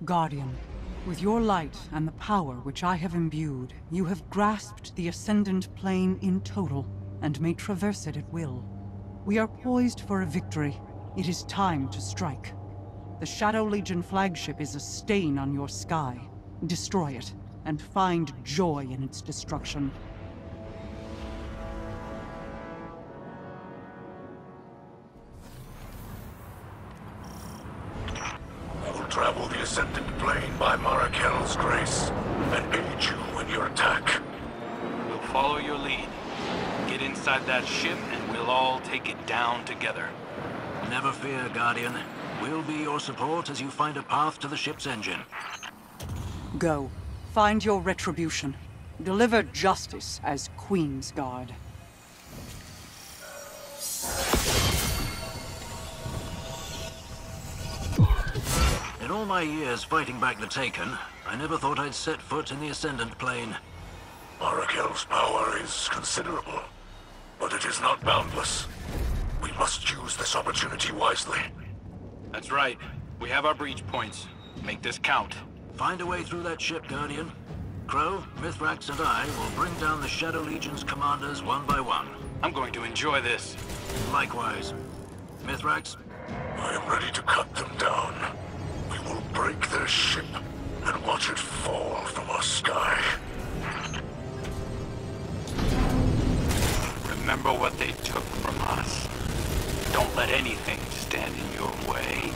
Guardian, with your light and the power which I have imbued, you have grasped the Ascendant Plane in total, and may traverse it at will. We are poised for a victory. It is time to strike. The Shadow Legion flagship is a stain on your sky. Destroy it, and find joy in its destruction. I will travel the Ascendant Plane by Marakel's grace, and aid you in your attack. We'll follow your lead. Get inside that ship, and we'll all take it down together. Never fear, Guardian. We'll be your support as you find a path to the ship's engine. Go. Find your retribution. Deliver justice as Queen's Guard. In all my years fighting back the Taken, I never thought I'd set foot in the Ascendant Plane. Marakel's power is considerable, but it is not boundless. We must use this opportunity wisely. That's right. We have our breach points. Make this count. Find a way through that ship, Guardian. Crow, Mithrax, and I will bring down the Shadow Legion's commanders one by one. I'm going to enjoy this. Likewise. Mithrax? I am ready to cut them down. We will break their ship and watch it fall from our sky. Remember what they took from us. Don't let anything stand in your way.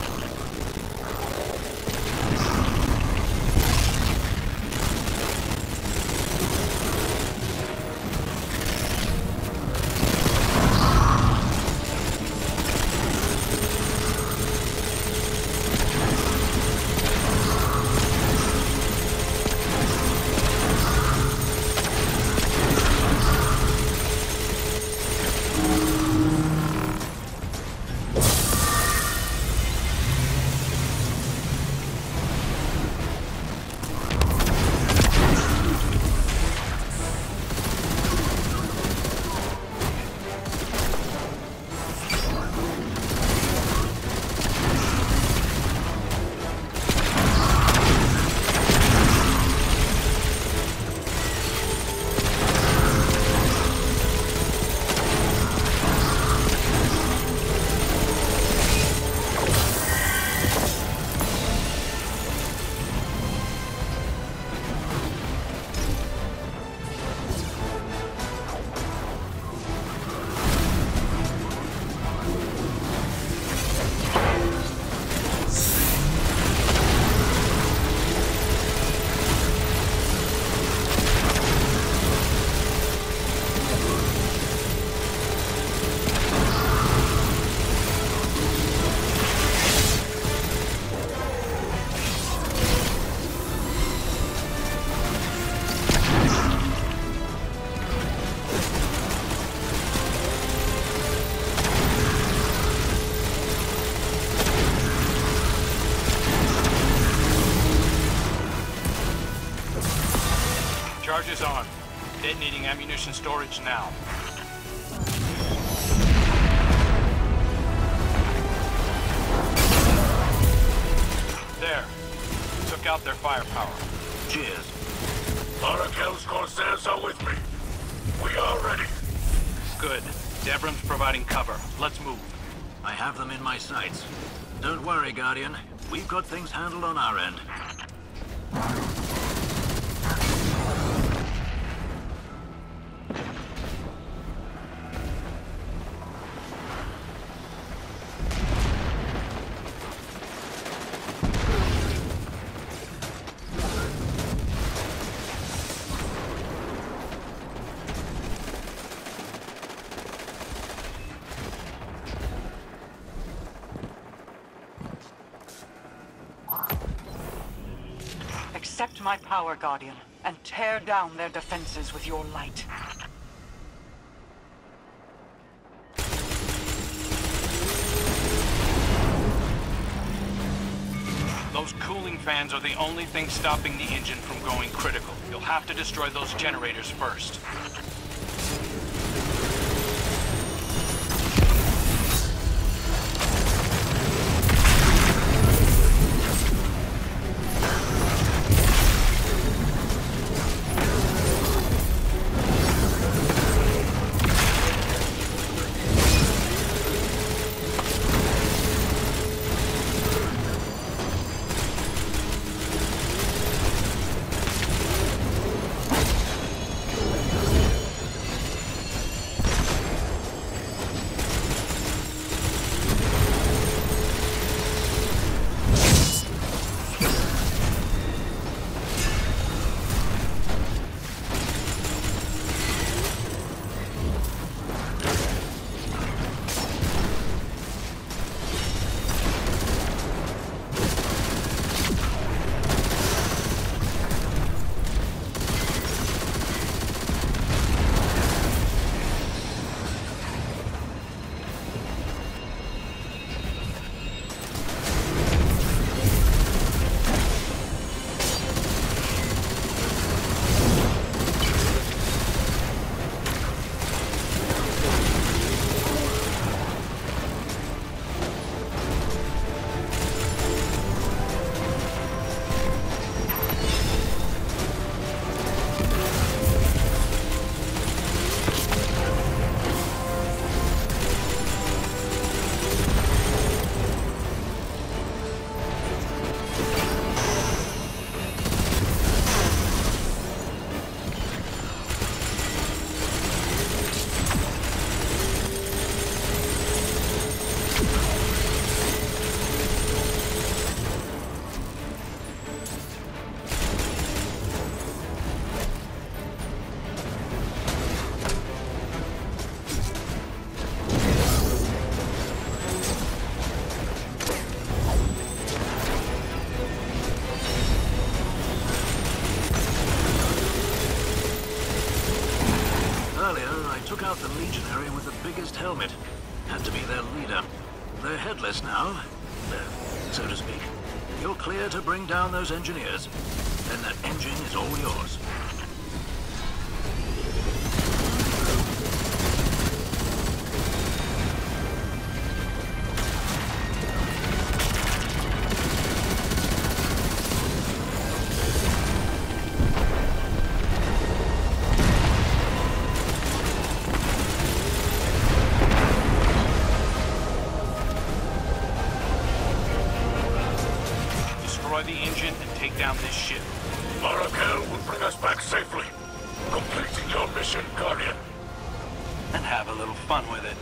Charges on. Detonating ammunition storage now. There. Took out their firepower. Cheers. Marakel's Corsairs are with me. We are ready. Good. Devrim's providing cover. Let's move. I have them in my sights. Don't worry, Guardian. We've got things handled on our end. Accept my power, Guardian, and tear down their defenses with your light. Those cooling fans are the only thing stopping the engine from going critical. You'll have to destroy those generators first. helmet. Had to be their leader. They're headless now, so to speak. You're clear to bring down those engineers. Then that engine is all yours. Destroy the engine and take down this ship. Marakel will bring us back safely, completing your mission, Guardian. And have a little fun with it.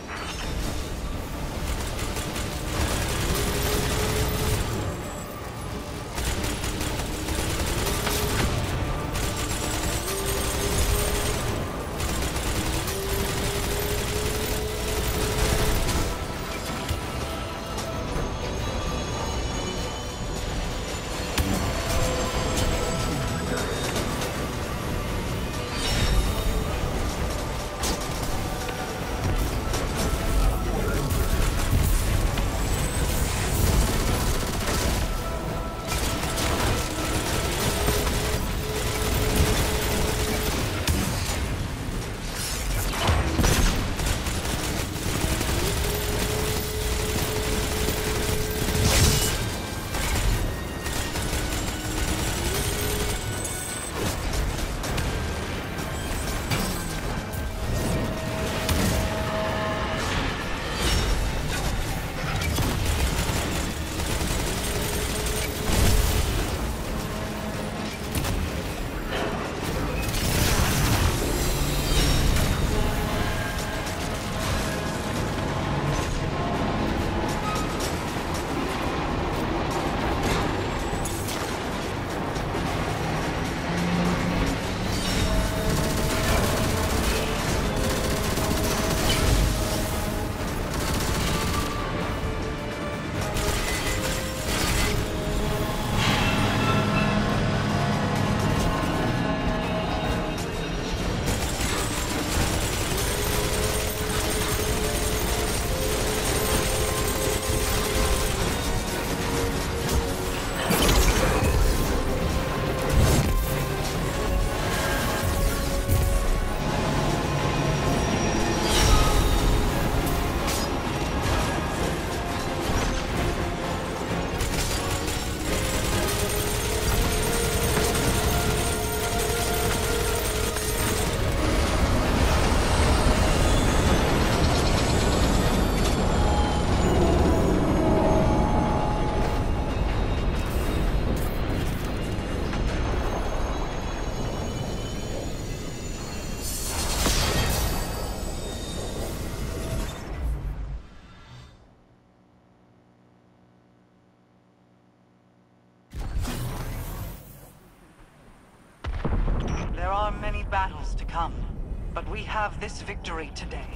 There are many battles to come, but we have this victory today.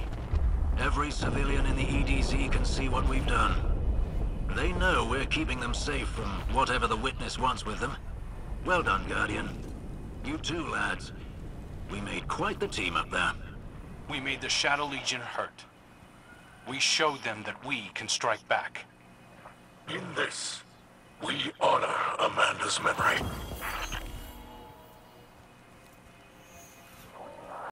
Every civilian in the EDZ can see what we've done. They know we're keeping them safe from whatever the Witness wants with them. Well done, Guardian. You too, lads. We made quite the team up there. We made the Shadow Legion hurt. We showed them that we can strike back. In this, we honor Amanda's memory.